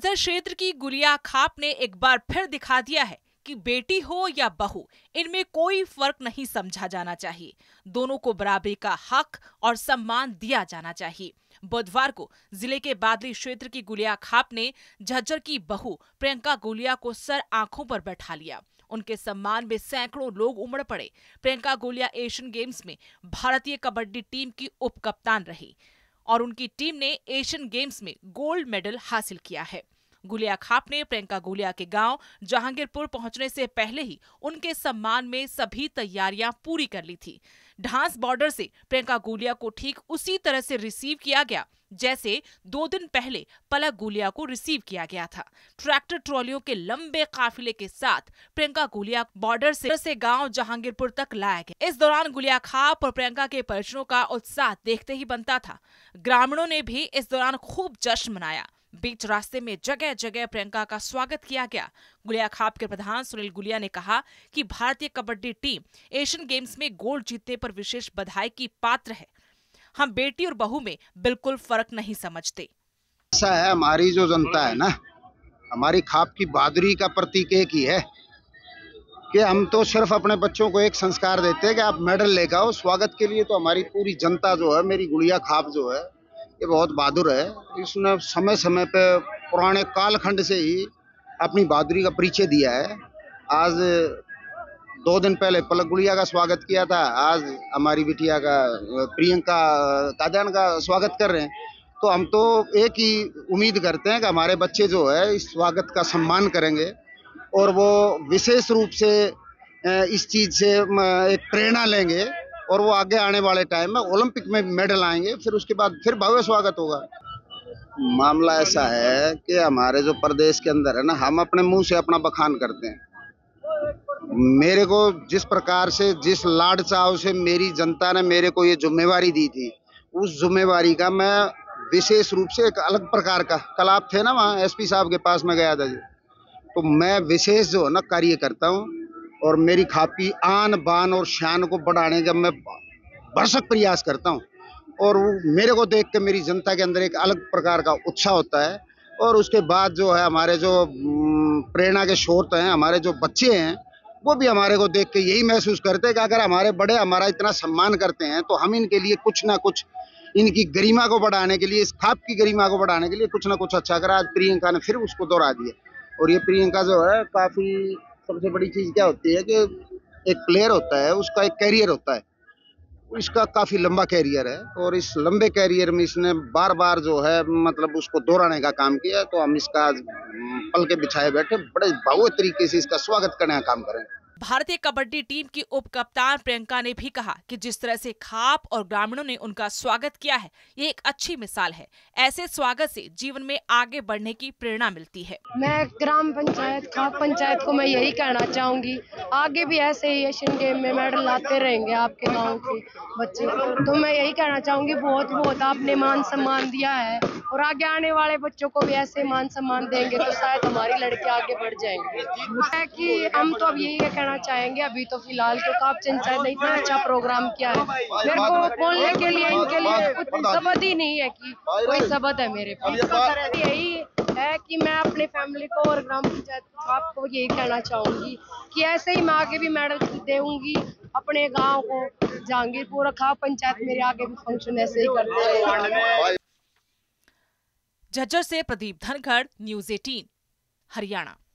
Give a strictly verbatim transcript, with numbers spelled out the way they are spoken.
झज्जर क्षेत्र की गुलिया खाप ने एक बार फिर दिखा दिया है कि बेटी हो या बहू, इनमें कोई फर्क नहीं समझा जाना चाहिए। दोनों को बराबरी का हक और सम्मान दिया जाना चाहिए। बुधवार को जिले के बादली क्षेत्र की गुलिया खाप ने झज्जर की बहू प्रियंका गुलिया को सर आंखों पर बैठा लिया। उनके सम्मान में सैकड़ों लोग उमड़ पड़े। प्रियंका गुलिया एशियन गेम्स में भारतीय कबड्डी टीम की उप कप्तान रही और उनकी टीम ने एशियन गेम्स में गोल्ड मेडल हासिल किया है। गुलिया खाप ने प्रियंका गुलिया के गांव जहांगीरपुर पहुंचने से पहले ही उनके सम्मान में सभी तैयारियां पूरी कर ली थी। ढांस बॉर्डर से प्रियंका गुलिया को ठीक उसी तरह से रिसीव किया गया जैसे दो दिन पहले पलक गुलिया को रिसीव किया गया था। ट्रैक्टर ट्रॉलियों के लंबे काफिले के साथ प्रियंका गुलिया बॉर्डर से, से गांव जहांगीरपुर तक लाया गया। इस दौरान गुलिया खाप और प्रियंका के परिजनों का उत्साह देखते ही बनता था। ग्रामीणों ने भी इस दौरान खूब जश्न मनाया। बीच रास्ते में जगह जगह प्रियंका का स्वागत किया गया। गुलिया खाप के प्रधान सुनील गुलिया ने कहा कि भारतीय कबड्डी टीम एशियन गेम्स में गोल्ड जीतने पर विशेष बधाई की पात्र है। हम बेटी और बहू में बिल्कुल फर्क नहीं समझते। ऐसा है, हमारी जो जनता है ना, हमारी खाप की बहादुरी का प्रतीक एक ही है कि हम तो सिर्फ अपने बच्चों को एक संस्कार देते हैं कि आप मेडल लेकर आओ। स्वागत के लिए तो हमारी पूरी जनता जो है, मेरी गुलिया खाप जो है, ये बहुत बहादुर है। इसने समय समय पे पुराने कालखंड से ही अपनी बहादुरी का परिचय दिया है। आज दो दिन पहले पलक गुलिया का स्वागत किया था, आज हमारी बिटिया का प्रियंका कादयान का स्वागत कर रहे हैं। तो हम तो एक ही उम्मीद करते हैं कि हमारे बच्चे जो है इस स्वागत का सम्मान करेंगे और वो विशेष रूप से इस चीज से एक प्रेरणा लेंगे और वो आगे आने वाले टाइम में ओलंपिक में मेडल आएंगे। फिर उसके बाद फिर भव्य स्वागत होगा। मामला ऐसा है कि हमारे जो प्रदेश के अंदर है ना, हम अपने मुंह से अपना बखान करते हैं। मेरे को जिस प्रकार से, जिस लाड चाव से मेरी जनता ने मेरे को ये जिम्मेवारी दी थी, उस जिम्मेवारी का मैं विशेष रूप से एक अलग प्रकार का, कल आप थे ना वहाँ एसपी साहब के पास में गया था जी, तो मैं विशेष जो है ना कार्य करता हूँ और मेरी खाप की आन बान और शान को बढ़ाने का मैं भरसक प्रयास करता हूँ। और मेरे को देख के मेरी जनता के अंदर एक अलग प्रकार का उत्साह होता है। और उसके बाद जो है हमारे जो प्रेरणा के स्रोत हैं, हमारे जो बच्चे हैं, वो भी हमारे को देख के यही महसूस करते हैं कि अगर हमारे बड़े हमारा इतना सम्मान करते हैं तो हम इनके लिए कुछ ना कुछ, इनकी गरिमा को बढ़ाने के लिए, इस खाप की गरिमा को बढ़ाने के लिए कुछ ना कुछ अच्छा करा। आज प्रियंका ने फिर उसको दोहरा दिया। और ये प्रियंका जो है, काफी सबसे बड़ी चीज क्या होती है कि एक प्लेयर होता है, उसका एक कैरियर होता है। इसका काफी लंबा कैरियर है और इस लंबे कैरियर में इसने बार बार जो है मतलब उसको दोहराने का काम किया। तो हम इसका पल के बिछाए बैठे बड़े भव्य तरीके से इसका स्वागत करने का काम करें। भारतीय कबड्डी टीम की उप कप्तान प्रियंका ने भी कहा कि जिस तरह से खाप और ग्रामीणों ने उनका स्वागत किया है, ये एक अच्छी मिसाल है। ऐसे स्वागत से जीवन में आगे बढ़ने की प्रेरणा मिलती है। मैं ग्राम पंचायत खाप पंचायत को मैं यही कहना चाहूंगी, आगे भी ऐसे ही एशियन गेम में मेडल लाते रहेंगे आपके गाँव के बच्चे। तो मैं यही कहना चाहूंगी, बहुत बहुत आपने मान सम्मान दिया है और आगे आने वाले बच्चों को भी ऐसे मान सम्मान देंगे तो शायद हमारी लड़के आगे बढ़ जाएंगे। कि हम तो अब यही कहना चाहेंगे, अभी तो फिलहाल तो खाप पंचायत ने इतना अच्छा प्रोग्राम किया है, मेरे को बोलने के लिए इनके लिए कुछ शब्द ही नहीं है कि कोई शब्द है मेरे पास। यही है कि मैं अपने फैमिली को और ग्राम पंचायत खाप को यही कहना चाहूंगी कि ऐसे ही मैं आगे भी मेडल देऊंगी अपने गांव को। जहांगीरपुर खाप पंचायत मेरे आगे भी फंक्शन ऐसे ही करते रहेंगे। झज्जर से प्रदीप धनखड़, न्यूज़ अठारह, हरियाणा।